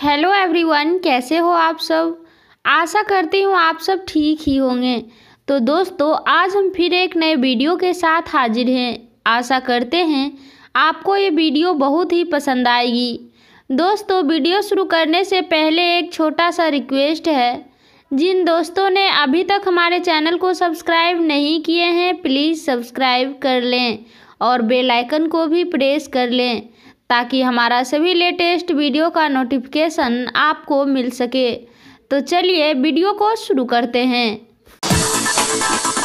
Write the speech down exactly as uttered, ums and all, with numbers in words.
Hello everyone, कैसे हो आप सब। आशा करती हूँ आप सब ठीक ही होंगे। तो दोस्तों, आज हम फिर एक नए वीडियो के साथ हाजिर हैं। आशा करते हैं आपको ये वीडियो बहुत ही पसंद आएगी। दोस्तों, वीडियो शुरू करने से पहले एक छोटा सा रिक्वेस्ट है। जिन दोस्तों ने अभी तक हमारे चैनल को सब्सक्राइब नहीं किए हैं, प्लीज़ सब्सक्राइब कर लें और बेल आइकन को भी प्रेस कर लें ताकि हमारा सभी लेटेस्ट वीडियो का नोटिफिकेशन आपको मिल सके। तो चलिए वीडियो को शुरू करते हैं।